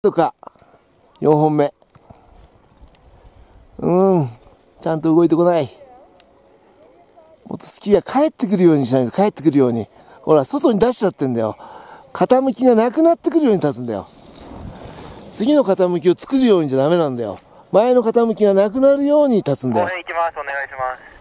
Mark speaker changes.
Speaker 1: とか、4本目。ちゃんと動いてこない。もっとスキーが帰ってくるようにしないと、帰ってくるように。ほら、外に出しちゃってんだよ。傾きがなくなってくるように立つんだよ。次の傾きを作るようにじゃダメなんだよ。前の傾きがなくなるように立つんだよ。
Speaker 2: 後編行きます。お願いします。